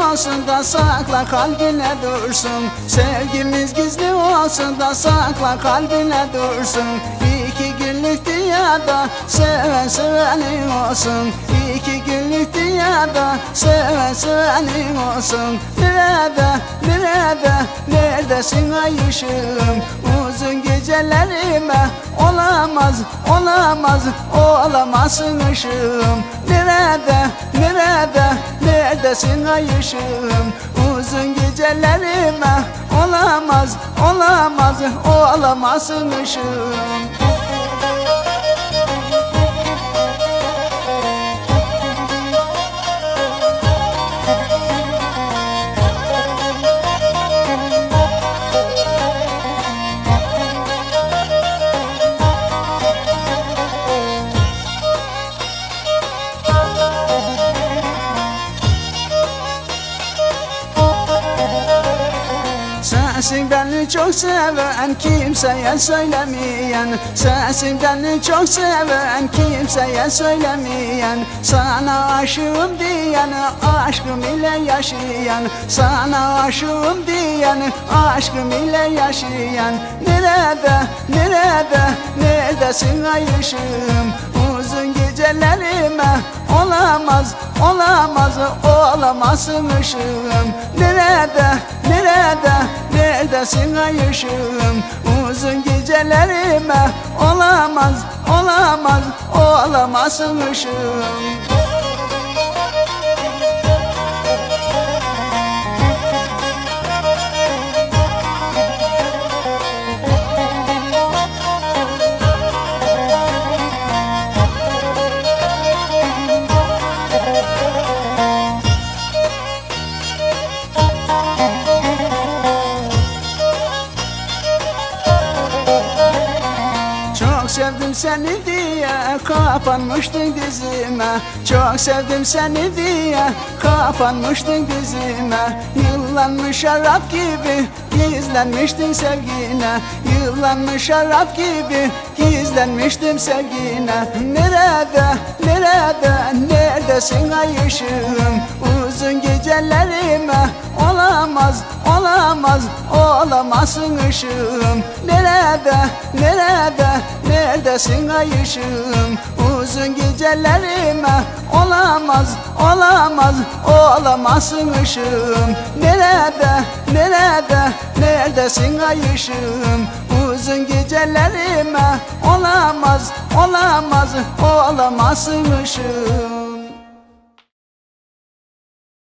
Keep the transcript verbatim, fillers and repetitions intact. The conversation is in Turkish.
olsun da sakla kalbine dursun. Sevgimiz gizli olsun da sakla kalbine dursun. İki günlük dünyada seven sevenin olsun. İki günlük dünyada seven sevenin olsun. Nerede, nerede, neredesin ay ışığım? Uzun gecelerime olamaz, olamaz, olamazsın ışığım. Nerede, nerede, neredesin ay ışığım? Uzun gecelerime olamaz, olamaz, olamazsın ışığım. Sensin beni çok seven, kimseye söylemeyen. Sensin beni çok seven, kimseye söylemeyen. Sana aşığım diyen, aşkım ile yaşayan. Sana aşığım diyen, aşkım ile yaşayan. Nerede, nerede, neredesin ay ışığım? Uzun gecelerime olamaz, olamaz, olamazsın ışığım. Nerede, nerede, neredesin ay ışığım? Uzun gecelerime olamaz, olamaz, olamazsın ışığım. Çok sevdim seni diye kapanmıştın dizime. Çok sevdim seni diye kapanmıştın dizime. Yıllanmış şarap gibi gizlenmiştin sevgine. Yıllanmış şarap gibi gizlenmiştim sevgine. Nerede, nerede, neredesin ay ışığım? Uzun gecelerime olamaz, olamaz, olamazsın ışığım. Nerede, nerede, neredesin ay ışığım? Uzun gecelerime olamaz, olamaz, olamazsın ışığım. Nerede, nerede, neredesin ay ışığım? Uzun gecelerime olamaz, olamaz, olamazsın ışığım.